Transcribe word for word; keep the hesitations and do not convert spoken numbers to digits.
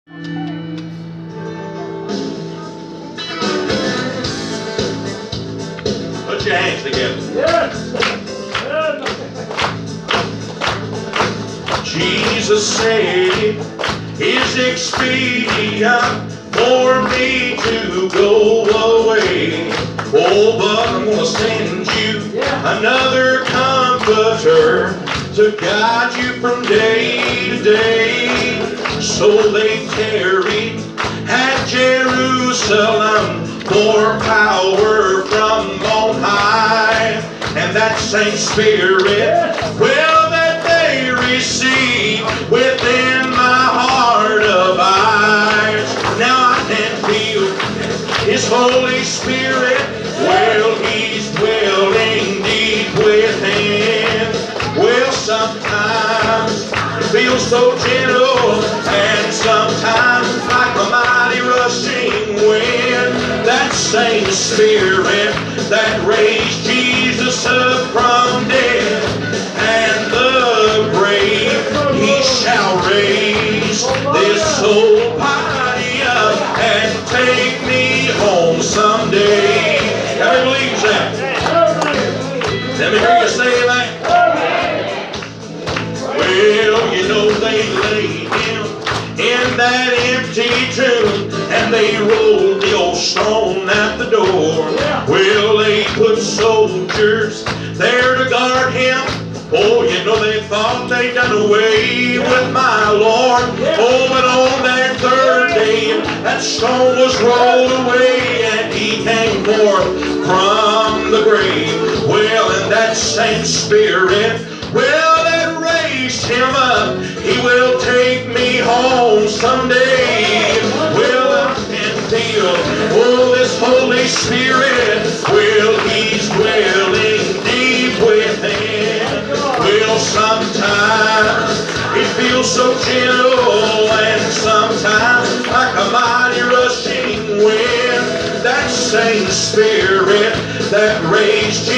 Put your hands together. Yes. Jesus said it's expedient for me to go away. Oh, but I'm going to send you another comforter to guide you from day to day. So they tarried at Jerusalem for power from on high. And that same Spirit, well, that they receive within my heart of eyes. Now I can feel His Holy Spirit. Well, He's dwelling deep within. Well, sometimes it feels so gentle, and sometimes like a mighty rushing wind. That same Spirit that raised Jesus up from death and the grave, He shall raise this soul body up and take me home someday. How many believes that? Let me hear you say that. Well, you know they laid Him in that empty tomb, and they rolled the old stone at the door. Well, they put soldiers there to guard Him. Oh, you know they thought they'd done away with my Lord. Oh, but on that third day, that stone was rolled away, and He came forth from the grave. Well, and that same Spirit, well, that raised Him up, He will take me home someday. Well, I can feel, oh, this Holy Spirit, well, He's dwelling deep within. Well, sometimes it feels so gentle, and sometimes like a mighty rushing wind. That same Spirit that raised